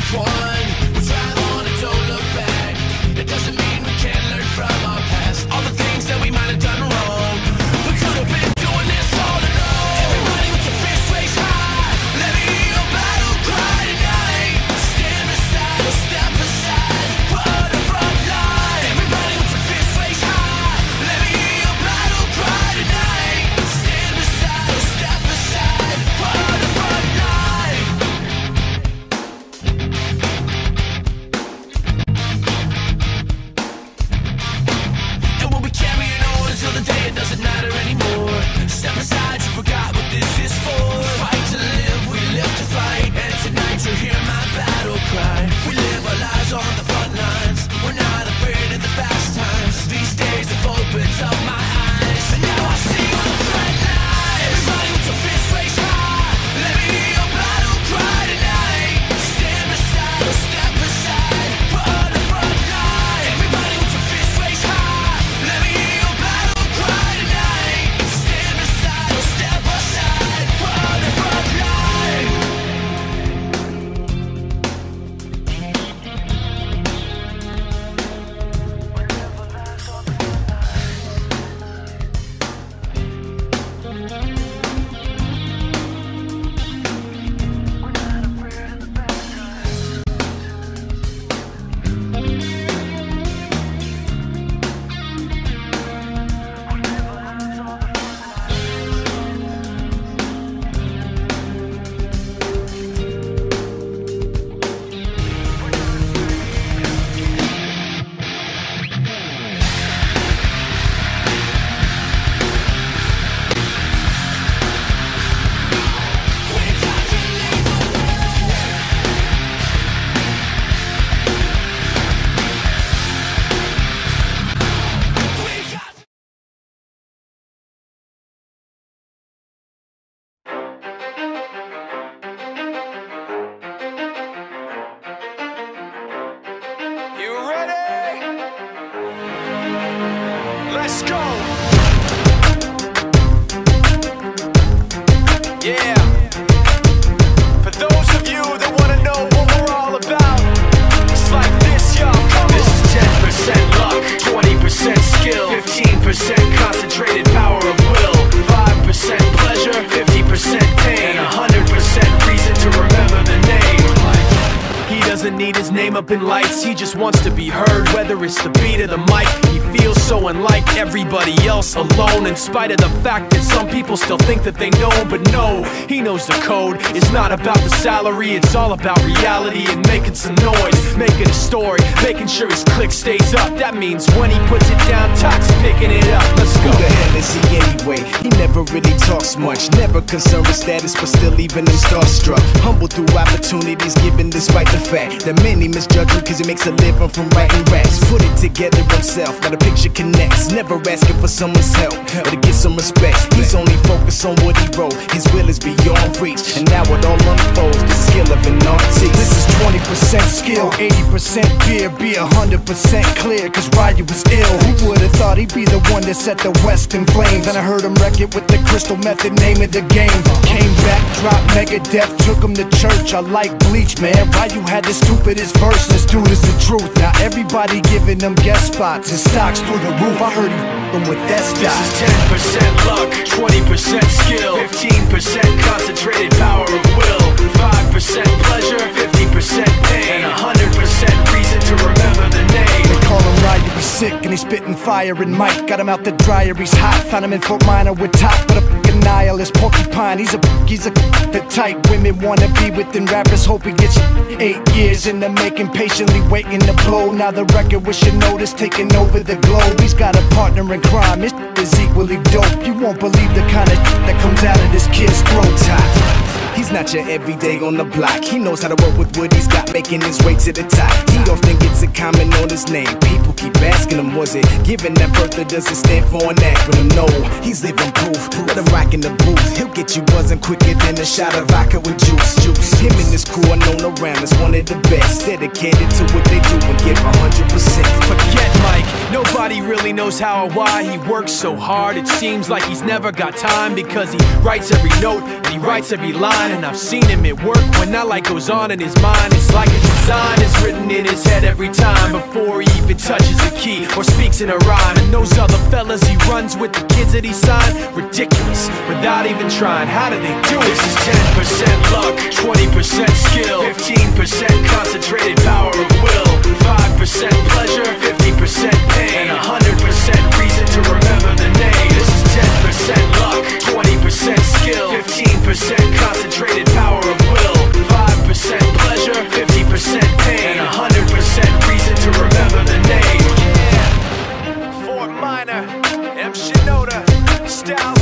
one. We drive on and don't look back. It doesn't mean we can't learn from our past. All the things that we might have done wrong, we could have been doing this all along. Everybody with your fists raised high, let me hear your battle cry tonight. Stand aside or step aside, put on the front line. Everybody with your fists raised high, let me hear your battle cry tonight. Stand aside or step aside, put on the front line. And we'll be carrying on until the day it doesn't matter anymore. Step aside, you forgot what this is for. Fight to live, we live to fight. And tonight you'll hear my battle cry. We live our lives on the front lines. We're not afraid of the fast times. These days have opened up my eyes, and now I see on the front line. Everybody with your fists raised high, let me hear your battle cry tonight. Stand aside or step aside, put on the front line. Everybody with your fists raised high, let me hear your battle cry tonight. Stand aside or step aside, put on the front line. You ready? Let's go. Yeah. For those of you that want to know what we're all about, it's like this, y'all. This is 10% luck, 20% skill, 15% concentrated power of will, 5% pleasure, 50% pain, and 100% reason to remember the name. He doesn't need his name up in lights, he just wants to be heard, whether it's the beat of the mic. He feels so unlike everybody else, alone, in spite of the fact that some people still think that they know. But no, he knows the code. It's not about the salary, it's all about reality and making some noise, making a story, making sure his click stays up. That means when he puts it down, Tox picking it up. Let's go. Who the hell is he anyway? He never really talks much, never concerned with status, but still leaving him starstruck. Humble through opportunities given despite the fact that many misjudge him cause he makes a living from writing raps. Put it together himself, got a picture connects, never asking for someone's help or to get some respect. He's only focused on what he wrote, his will is beyond reach, and now it all unfolds, the skill of an artist. This is 20% skill, 80% fear, be 100% clear, cause Ryu was ill. Who would've thought he'd be the one that set the West in flames? And I heard him wreck it with the Crystal Method, name of the game. Came back, dropped Megadeth, took him to church. I like Bleach, man. Ryu had the stupidest verse, this dude is the truth. Now everybody giving them guest spots and stocks through the roof. I heard he f***ing with that stock. This is 10% luck, 20% skill, 15% concentrated power of will, 5% pleasure, 50% pain, and 100% reason to remember the name. They call him Ryu, he's sick and he's spitting fire and Mike got him out the dryer, he's hot. Found him in Fort Minor with top, but a f***ing nihilist porcupine. He's a the type women wanna be within rappers, hope he gets 8 years in the making, patiently waiting to blow. Now the record with Shinoda's taking over the globe. He's got a partner in crime, his is equally dope. You won't believe the kind of that comes out of this kid's throat. He's not your everyday on the block. He knows how to work with what he's got, making his way to the top. He often gets a comment on his name. People keep asking him, was it given that birth or does it stand for an acronym? No, he's living proof. Let him rock in the booth. He'll get you buzzing quicker than a shot of vodka with juice. Him and his crew are known around as one of the best, dedicated to what they do and give 100%. Forget Mike, nobody really knows how or why he works so hard. It seems like he's never got time because he writes every note and he writes every line. and I've seen him at work when that light goes on in his mind. It's like a design is written in his head every time before he even touches a key or speaks in a rhyme. And those other fellas he runs with, the kids that he signed, ridiculous, without even trying. How do they do it? This is 10% luck, 20% skill, 15% concentrated power of will, 5% pleasure, 50% pain, and 100% reason to remember the name. This is 10% luck, 20% skill, 15% concentrated power of will, 5% pleasure, 50% pain, and 100% reason to remember the name. Yeah. Fort Minor, M. Shinoda, Styles